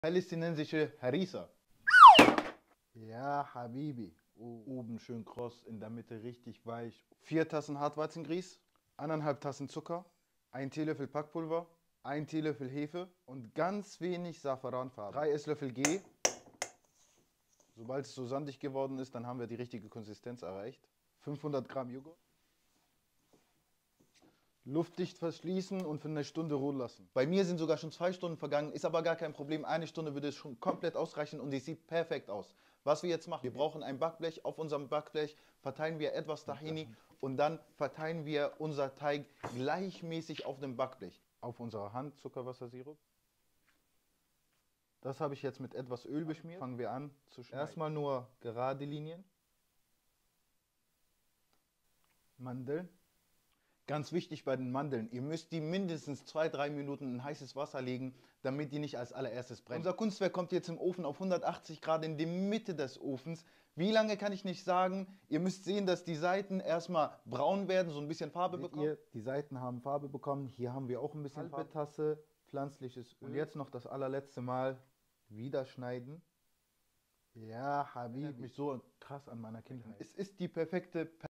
Palästinensische Harissa. Ja, Habibi. Oben schön kross, in der Mitte richtig weich. 4 Tassen Hartweizengrieß, 1,5 Tassen Zucker, 1 Teelöffel Backpulver, 1 Teelöffel Hefe und ganz wenig Safranfarbe. 3 Esslöffel Ghee. Sobald es so sandig geworden ist, dann haben wir die richtige Konsistenz erreicht. 500 Gramm Joghurt. Luftdicht verschließen und für eine Stunde ruhen lassen. Bei mir sind sogar schon 2 Stunden vergangen, ist aber gar kein Problem. Eine Stunde würde es schon komplett ausreichen und es sieht perfekt aus. Was wir jetzt machen, wir brauchen ein Backblech. Auf unserem Backblech verteilen wir etwas Tahini und dann verteilen wir unser Teig gleichmäßig auf dem Backblech. Auf unserer Hand Zuckerwassersirup. Das habe ich jetzt mit etwas Öl beschmiert. Fangen wir an zu schneiden. Erstmal nur gerade Linien. Mandeln. Ganz wichtig bei den Mandeln, ihr müsst die mindestens 2-3 Minuten in heißes Wasser legen, damit die nicht als allererstes brennen. Unser Kunstwerk kommt jetzt im Ofen auf 180 Grad in die Mitte des Ofens. Wie lange kann ich nicht sagen? Ihr müsst sehen, dass die Seiten erstmal braun werden, so ein bisschen Farbe bekommen. Die Seiten haben Farbe bekommen, hier haben wir auch ein bisschen halbe Tasse pflanzliches Öl. Und jetzt noch das allerletzte Mal wieder schneiden. Ja, Habibi. Erinnert mich so krass an meiner Kindheit. Es ist die perfekte